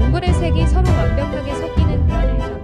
옹불의 색이 서로 완벽하게 섞이는 그라데이션.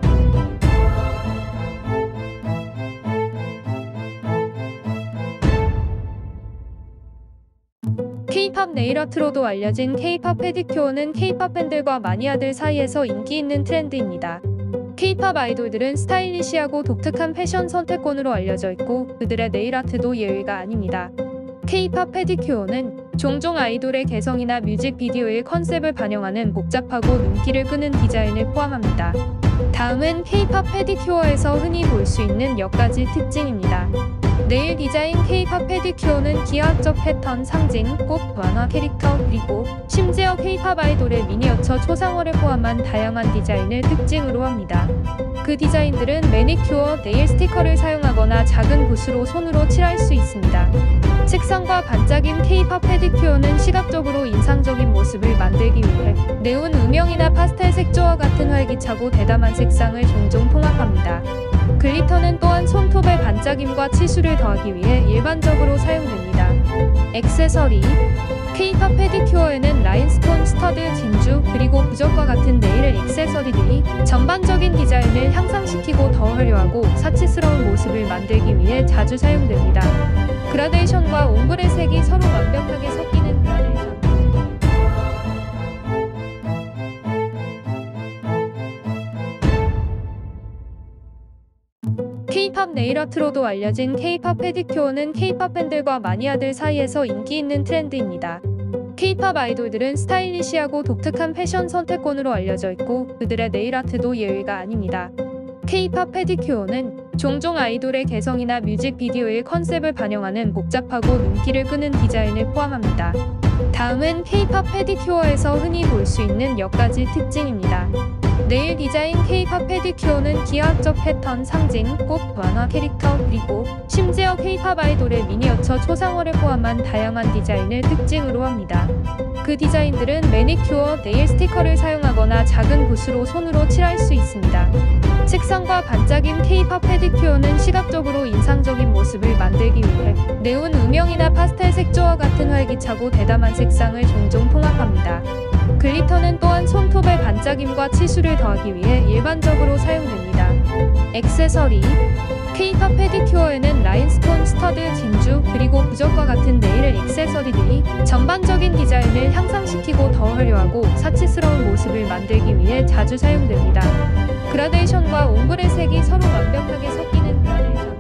K-팝 네일아트로도 알려진 K-팝 페디큐어는 K-팝 팬들과 마니아들 사이에서 인기 있는 트렌드입니다. K-팝 아이돌들은 스타일리시하고 독특한 패션 선택권으로 알려져 있고 그들의 네일아트도 예외가 아닙니다. K-팝 페디큐어는 종종 아이돌의 개성이나 뮤직비디오의 컨셉을 반영하는 복잡하고 눈길을 끄는 디자인을 포함합니다. 다음은 K-팝 페디큐어에서 흔히 볼 수 있는 몇 가지 특징입니다. 네일 디자인 K-팝 페디큐어는 기하학적 패턴, 상징, 꽃, 만화 캐릭터, 그리고 심지어 K-팝 아이돌의 미니어처 초상화를 포함한 다양한 디자인을 특징으로 합니다. 그 디자인들은 매니큐어, 네일 스티커를 사용하거나 작은 붓으로 손으로 칠할 수 있습니다. 색상과 반짝임 K-팝 페디큐어는 시각적으로 인상적인 모습을 만들기 위해 네온 음영이나 파스텔 색조와 같은 활기차고 대담한 색상을 종종 통합합니다. 글리터는 또한 손톱의 반짝임과 치수를 더하기 위해 일반적으로 사용됩니다. 액세서리 K-팝 페디큐어에는 라인스톤, 스터드, 진주, 그리고 부적과 같은 네일 액세서리들이 전반적인 디자인을 향상시키고 더 화려하고 사치스러운 모습을 만들기 위해 자주 사용됩니다. 그라데이션과 옹불의 색이 서로 완벽하게 섞이는 그라데이션. K-팝 네일아트로도 알려진 K-팝 페디큐어는 K-팝 팬들과 마니아들 사이에서 인기 있는 트렌드입니다. K-팝 아이돌들은 스타일리시하고 독특한 패션 선택권으로 알려져 있고 그들의 네일아트도 예외가 아닙니다. K-팝 페디큐어는 종종 아이돌의 개성이나 뮤직비디오의 컨셉을 반영하는 복잡하고 눈길을 끄는 디자인을 포함합니다. 다음은 K-팝 페디큐어에서 흔히 볼 수 있는 몇 가지 특징입니다. 네일 디자인 K-팝 페디큐어는 기하학적 패턴, 상징, 꽃, 만화 캐릭터, 그리고 심지어 K-팝 아이돌의 미니어처 초상화를 포함한 다양한 디자인을 특징으로 합니다. 그 디자인들은 매니큐어, 네일 스티커를 사용하거나 작은 붓으로 손으로 칠할 수 있습니다. 색상과 반짝임 K-팝 페디큐어는 시각적으로 인상적인 모습을 만들기 위해 네온 음영이나 파스텔 색조와 같은 활기차고 대담한 색상을 종종 통합합니다. 글리터는 또한 손톱의 반짝임과 치수를 더하기 위해 일반적으로 사용됩니다. 액세서리 K-팝 페디큐어에는 라인스톤, 스터드, 진주, 그리고 부적과 같은 네일 액세서리들이 전반적인 디자인을 향상시키고 더 화려하고 사치스러운 모습을 만들기 위해 자주 사용됩니다. 그라데이션과 옹불의 색이 서로 완벽하게 섞이는 그라데이션.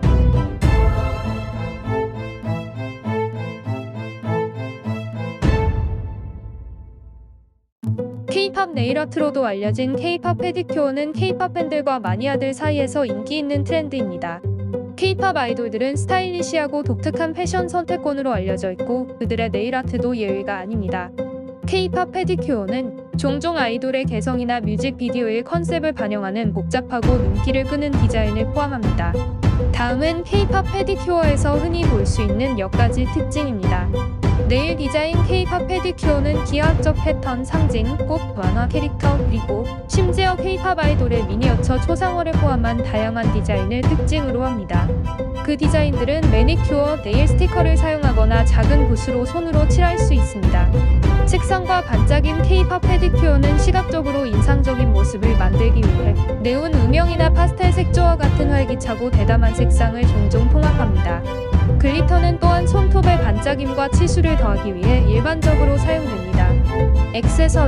K-팝 네일아트로도 알려진 K-팝 페디큐어는 K-팝 팬들과 마니아들 사이에서 인기 있는 트렌드입니다. K-팝 아이돌들은 스타일리시하고 독특한 패션 선택권으로 알려져 있고 그들의 네일아트도 예외가 아닙니다. K-팝 페디큐어는 종종 아이돌의 개성이나 뮤직비디오의 컨셉을 반영하는 복잡하고 눈길을 끄는 디자인을 포함합니다. 다음은 K-팝 페디큐어에서 흔히 볼 수 있는 몇 가지 특징입니다. 네일 디자인 K-팝 페디큐어는 기하학적 패턴, 상징, 꽃, 만화 캐릭터, 그리고 심지어 K-팝 아이돌의 미니어처 초상화를 포함한 다양한 디자인을 특징으로 합니다. 그 디자인들은 매니큐어, 네일 스티커를 사용하거나 작은 붓으로 손으로 칠할 수 있습니다. 색상과 반짝임 K-팝 페디큐어는 시각적으로 인상적인 모습을 만들기 위해 네온 음영이나 파스텔 색조와 같은 활기차고 대담한 색상을 종종 통합합니다. 글리터는 또한 손톱의 반짝임과 치수를 더하기 위해 일반적으로 사용됩니다. 액세서리